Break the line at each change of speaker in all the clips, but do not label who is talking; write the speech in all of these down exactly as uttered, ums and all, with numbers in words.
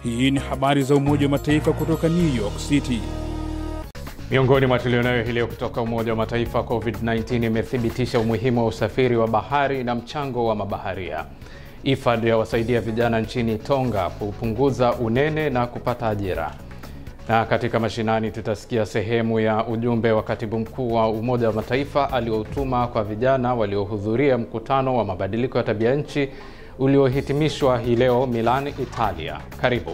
Hii ni habari za Umoja wa Mataifa kutoka New York City.
Miongoni mwa tulionayo hii leo kutoka Umoja wa Mataifa, COVID kumi na tisa imethibitisha umuhimu wa usafiri wa bahari na mchango wa mabaharia. I F A D yawasaidia vijana nchini Tonga kupunguza unene na kupata ajira. Na katika mashinani tutasikia sehemu ya ujumbe wa Katibu Mkuu wa Umoja wa Mataifa aliotuma kwa vijana waliohudhuria mkutano wa mabadiliko ya tabia nchi uliohitimishwa hii leo Milan, Italia. Karibu.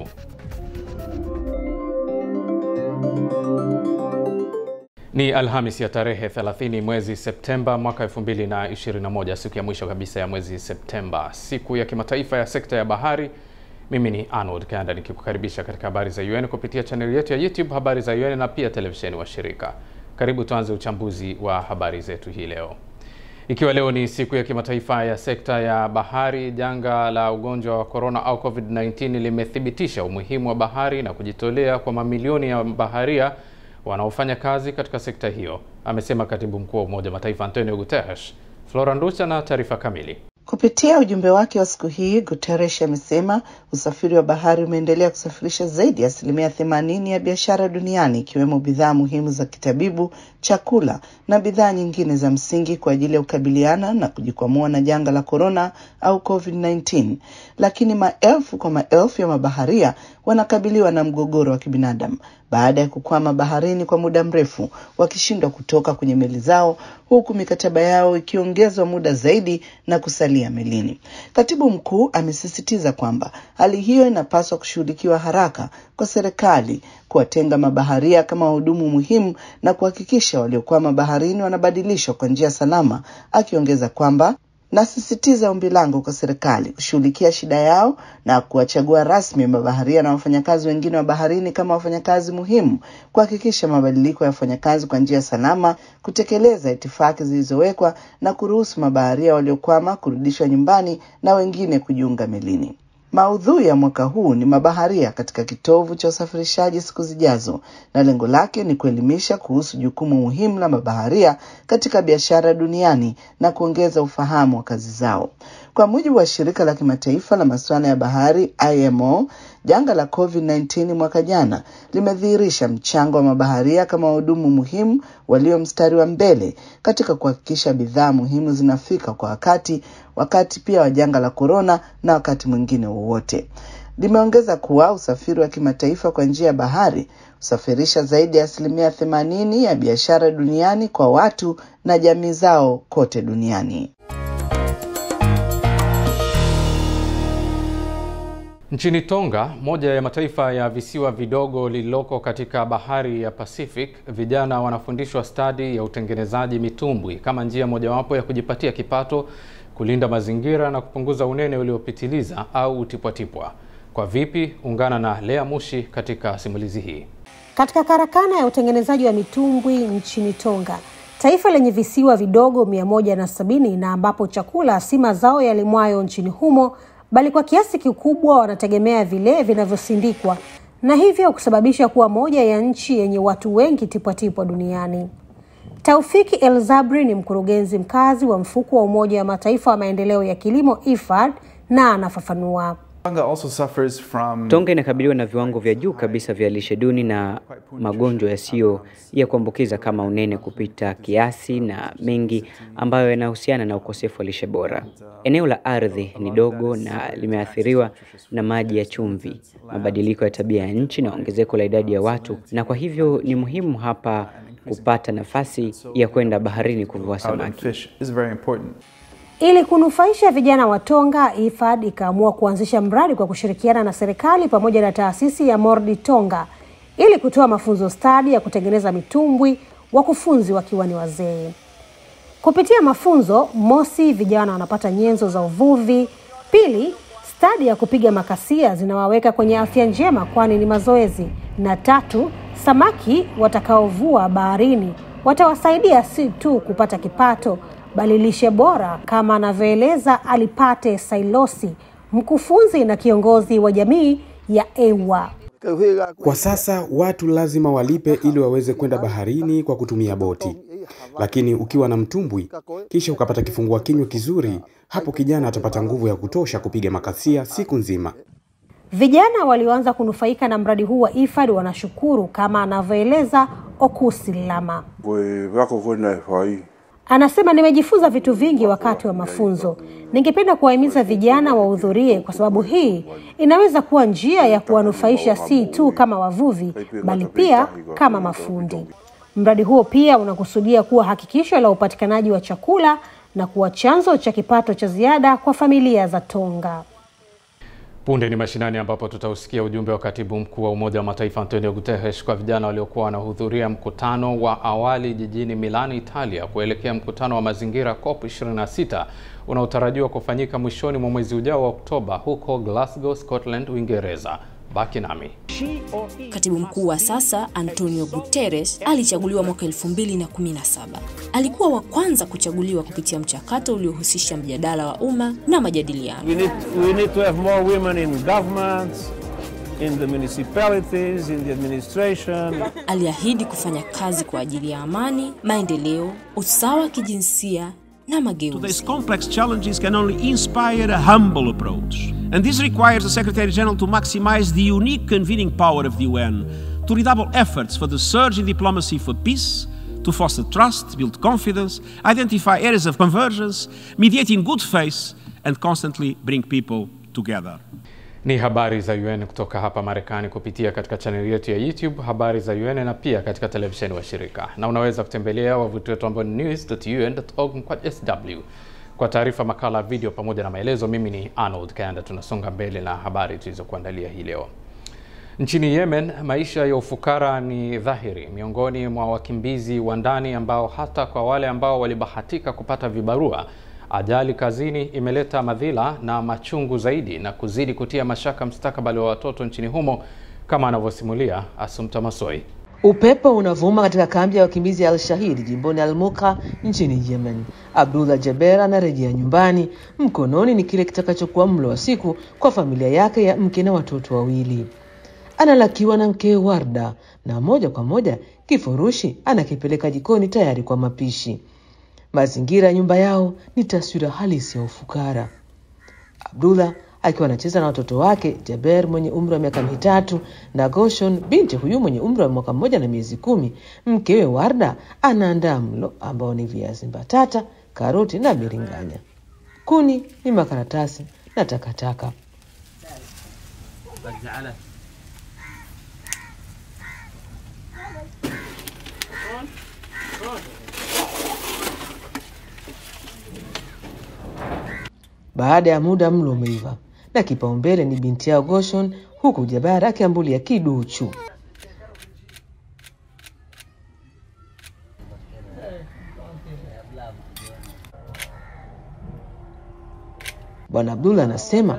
Ni Alhamisi ya tarehe thelathini mwezi Septemba mwaka elfu mbili na ishirini na moja, siku ya mwisho kabisa ya mwezi Septemba, siku ya kimataifa ya sekta ya bahari. Mimi ni Arnold Kanda nikikukaribisha katika habari za U N kupitia channel yetu ya YouTube Habari za U N na pia televisheni wa shirika. Karibu tuanze uchambuzi wa habari zetu hii leo. Ikiwa leo ni siku ya kimataifa ya sekta ya bahari, janga la ugonjwa wa corona au COVID kumi na tisa limethibitisha umuhimu wa bahari na kujitolea kwa mamilioni ya baharia wanaofanya kazi katika sekta hiyo, amesema Katibu Mkuu wa Umoja wa Mataifa Antonio Guterres. Flora Nducha na taarifa kamili.
Kupitia ujumbe wake wa siku hii, Guterres amesema usafiri wa bahari umeendelea kusafirisha zaidi ya asilimia themanini ya biashara duniani, ikiwemo bidhaa muhimu za kitabibu, chakula na bidhaa nyingine za msingi kwa ajili ya kukabiliana na kujikwamua na janga la corona au COVID kumi na tisa. Lakini maelfu kwa maelfu ya mabaharia wanakabiliwa na mgogoro wa kibinadamu baada ya kukwama baharini kwa muda mrefu, wakishindwa kutoka kwenye meli zao, huku mikataba yao ikiongezwa muda zaidi na kusalia melini. Katibu Mkuu amesisitiza kwamba hali hiyo inapaswa kushughulikiwa haraka kwa serikali kuwatenga mabaharia kama wahudumu muhimu na kuhakikisha waliokwama baharini wanabadilishwa kwa njia salama, akiongeza kwamba nasisitiza ombi langu kwa serikali kushughulikia shida yao na kuwachagua rasmi mabaharia na wafanyakazi wengine wa baharini kama wafanyakazi muhimu, kuhakikisha mabadiliko ya wafanyakazi kwa njia salama, kutekeleza itifaki zilizowekwa na kuruhusu mabaharia waliokwama kurudishwa nyumbani na wengine kujiunga melini. Maudhui ya mwaka huu ni mabaharia katika kitovu cha usafirishaji siku zijazo, na lengo lake ni kuelimisha kuhusu jukumu muhimu la mabaharia katika biashara duniani na kuongeza ufahamu wa kazi zao. Kwa mujibu wa shirika la kimataifa la masuala ya bahari I M O, janga la COVID kumi na tisa mwaka jana limedhihirisha mchango wa mabaharia kama wahudumu muhimu walio mstari wa mbele katika kuhakikisha bidhaa muhimu zinafika kwa wakati, wakati pia wa janga la corona na wakati mwingine wowote. Limeongeza kuwa usafiri wa kimataifa kwa njia ya bahari usafirisha zaidi ya asilimia themanini ya biashara duniani kwa watu na jamii zao kote duniani.
Nchini Tonga, moja ya mataifa ya visiwa vidogo lililoko katika bahari ya Pacific, vijana wanafundishwa stadi ya utengenezaji mitumbwi kama njia mojawapo ya kujipatia kipato, kulinda mazingira na kupunguza unene uliopitiliza au utipwatipwa. Kwa vipi? Ungana na Lea Mushi katika simulizi hii.
Katika karakana ya utengenezaji wa mitumbwi nchini Tonga, taifa lenye visiwa vidogo mia moja na sabini, na ambapo chakula si mazao yalimwayo nchini humo, bali kwa kiasi kikubwa wanategemea vile vinavyosindikwa, na hivyo kusababisha kuwa moja ya nchi yenye watu wengi tipwatipwa duniani. Taufiki El Zabri ni mkurugenzi mkazi wa mfuko wa Umoja wa Mataifa wa maendeleo ya kilimo I F A D, na anafafanua.
Tonga inakabiliwa na viwango vya juu kabisa vya lishe duni na magonjwa yasiyo ya kuambukiza kama unene kupita kiasi na mengi ambayo yanahusiana na ukosefu wa lishe bora. Eneo la ardhi ni dogo na limeathiriwa na maji ya chumvi, mabadiliko ya tabia ya nchi na ongezeko la idadi ya watu, na kwa hivyo ni muhimu hapa kupata nafasi ya kwenda baharini kuvua samaki.
Ili kunufaisha vijana wa Tonga, I F A D ikaamua kuanzisha mradi kwa kushirikiana na serikali pamoja na taasisi ya Mordi Tonga ili kutoa mafunzo stadi ya kutengeneza mitumbwi, wakufunzi wakiwa ni wazee. Kupitia mafunzo, mosi, vijana wanapata nyenzo za uvuvi; pili, stadi ya kupiga makasia zinawaweka kwenye afya njema kwani ni mazoezi; na tatu, samaki watakaovua baharini watawasaidia si tu kupata kipato bali lishe bora, kama anavyoeleza Alipate Sailosi, mkufunzi na kiongozi wa jamii ya Ewa.
Kwa sasa watu lazima walipe ili waweze kwenda baharini kwa kutumia boti. Lakini ukiwa na mtumbwi kisha ukapata kifungua kinywa kizuri, hapo kijana atapata nguvu ya kutosha kupiga makasia siku nzima.
Vijana walioanza kunufaika na mradi huu wa I F A D wanashukuru, kama anavyoeleza Okusi Lama. Anasema, nimejifunza vitu vingi wakati wa mafunzo. Ningependa kuwahimiza vijana wahudhurie kwa sababu hii inaweza kuwa njia ya kuwanufaisha si tu kama wavuvi bali pia kama mafundi. Mradi huo pia unakusudia kuwa hakikisho la upatikanaji wa chakula na kuwa chanzo cha kipato cha ziada kwa familia za Tonga.
Punde ni mashinani ambapo tutausikia ujumbe wa Katibu Mkuu wa Umoja wa Mataifa Antonio Guterres kwa vijana waliokuwa wanahudhuria mkutano wa awali jijini Milan, Italia kuelekea mkutano wa mazingira COP ishirini na sita unaotarajiwa kufanyika mwishoni mwa mwezi ujao wa Oktoba huko Glasgow, Scotland, Uingereza. Baki nami.
Katibu Mkuu wa sasa Antonio Guterres alichaguliwa mwaka elfu mbili na kumi na saba. Alikuwa wa kwanza kuchaguliwa kupitia mchakato uliohusisha mjadala wa umma na majadiliano.
We need, we need to have more women in government, in the municipalities, in the administration.
Aliahidi kufanya kazi kwa ajili ya amani, maendeleo, usawa kijinsia na mageuzi.
Today's complex challenges can only inspire a humble approach. And this requires the Secretary General to maximize the unique convening power of the U N, to redouble efforts for the surge in diplomacy for peace, to foster trust, build confidence, identify areas of convergence, mediate in good faith, and constantly bring people together.
Ni habari za U N kutoka hapa Marekani kupitia katika channel yetu ya YouTube Habari za U N na pia katika televisheni wa shirika. Na unaweza kutembelea wavuti wetu ambao ni news dot u n dot org kwa S W. Kwa taarifa, makala, video pamoja na maelezo, mimi ni Arnold Kanda. Tunasonga mbele na habari tulizokuandalia hii leo. Nchini Yemen, maisha ya ufukara ni dhahiri miongoni mwa wakimbizi wa ndani ambao hata kwa wale ambao walibahatika kupata vibarua, ajali kazini imeleta madhila na machungu zaidi na kuzidi kutia mashaka mustakabali wa watoto nchini humo, kama anavyosimulia Asumta Masoi.
Upepo unavuma katika kambi ya wakimbizi ya Al-Shahid jimboni Al-Muqa nchini Yemen. Abdullah Jaber anarejea nyumbani, mkononi ni kile kitakachokuwa mlo wa siku kwa familia yake ya mke na watoto wawili. Analakiwa na mke Warda na moja kwa moja kifurushi anakipeleka jikoni tayari kwa mapishi. Mazingira ya nyumba yao ni taswira halisi ya ufukara. Abdullah akiwa anacheza na watoto wake, Jaber mwenye umri wa miaka mitatu na Goshon binti huyu mwenye umri wa mwaka mmoja na miezi kumi, mkewe Warda anaandaa mlo ambao ni viazi mbatata, karoti na biringanya. Kuni ni makaratasi na takataka. Baada ya muda mlo umeiva na kipaumbele ni binti yao Goshon, huku Jaber akiambulia kiduchu. Bwana Abdullah anasema,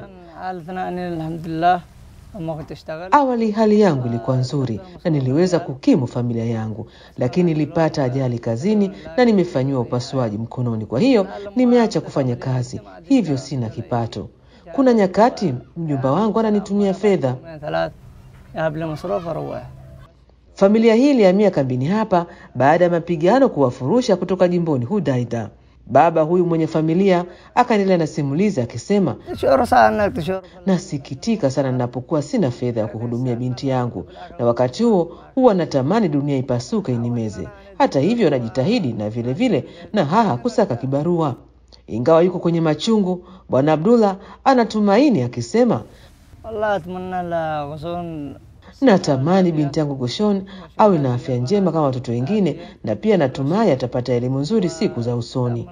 awali hali yangu ilikuwa nzuri na niliweza kukimu familia yangu, lakini nilipata ajali kazini na nimefanywa upasuaji mkononi, kwa hiyo nimeacha kufanya kazi, hivyo sina kipato. Kuna nyakati mjomba wangu ananitumia fedha. Familia hii ilihamia kambini hapa baada ya mapigano kuwafurusha kutoka jimboni Hudaida. Baba huyu mwenye familia akaendelea na simulizi akisema, nasikitika sana ninapokuwa sina fedha ya kuhudumia binti yangu, na wakati huo huwa natamani dunia ipasuke inimeze. Hata hivyo najitahidi na vile vile na haha kusaka kibarua. Ingawa yuko kwenye machungu, Bwana Abdullah anatumaini akisema, natamani binti yangu Goshon awe na afya njema kama watoto wengine, na pia natumai atapata elimu nzuri siku za usoni.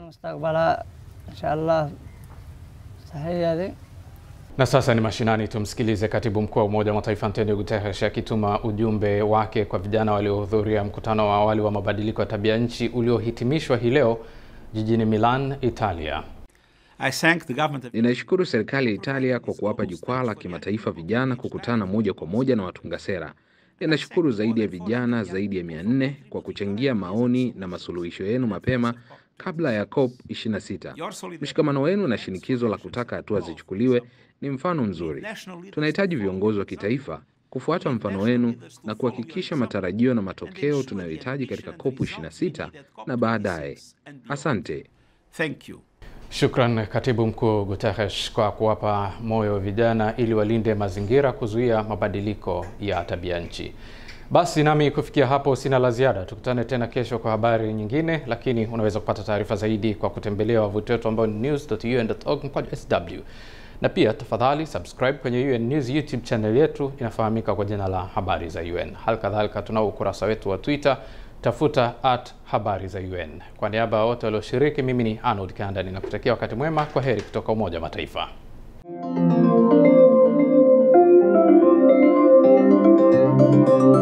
Na sasa ni mashinani, tumsikilize Katibu Mkuu wa Umoja wa Mataifa Antonio Guterres akituma ujumbe wake kwa vijana waliohudhuria mkutano wa awali wa mabadiliko ya tabia nchi uliohitimishwa hii leo jijini Milan, Italia.
Ninaishukuru serikali ya Italia kwa kuwapa jukwaa la kimataifa vijana kukutana moja kwa moja na watunga sera. Ninashukuru zaidi ya vijana zaidi ya mia nne kwa kuchangia maoni na masuluhisho yenu mapema kabla ya COP ishirini na sita. Mshikamano wenu na shinikizo la kutaka hatua zichukuliwe ni mfano mzuri. Tunahitaji viongozi wa kitaifa kufuata mfano wenu na kuhakikisha matarajio na matokeo tunayohitaji katika COP ishirini na sita na baadaye. Asante.
Thank you.
Shukran Katibu Mkuu Guterres kwa kuwapa moyo vijana ili walinde mazingira kuzuia mabadiliko ya tabia nchi. Basi nami kufikia hapo sina la ziada. Tukutane tena kesho kwa habari nyingine, lakini unaweza kupata taarifa zaidi kwa kutembelea wavuti wetu ambao ni news dot u n dot org mkwaju S W. Na pia tafadhali subscribe kwenye U N News YouTube channel yetu, inafahamika kwa jina la Habari za U N. Halikadhalika tunao ukurasa wetu wa Twitter, tafuta at Habari za U N. Kwa niaba ya wote walioshiriki, mimi ni Arnold Kanda, ninakutakia wakati mwema. Kwa heri kutoka Umoja wa Mataifa. Thank you.